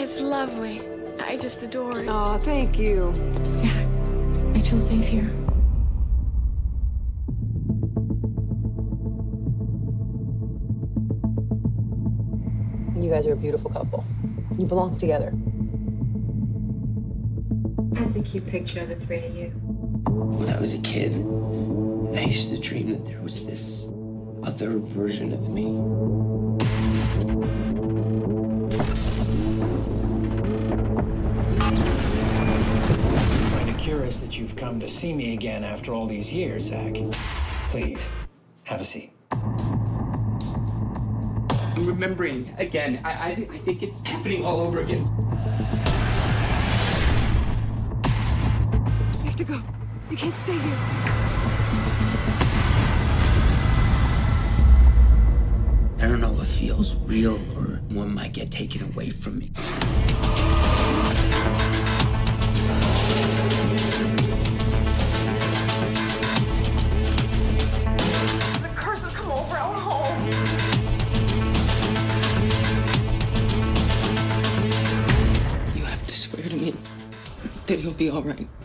It's lovely. I just adore it. Oh, thank you. Zach, I feel safe here. You guys are a beautiful couple. You belong together. That's a cute picture of the three of you. When I was a kid, I used to dream that there was this other version of me. I find it curious that you've come to see me again after all these years, Zach. Please, have a seat. I'm remembering again. I think it's happening all over again. You have to go. You can't stay here. I don't know what feels real or what might get taken away from me. The curse has come over our home. You have to swear to me that you'll be all right.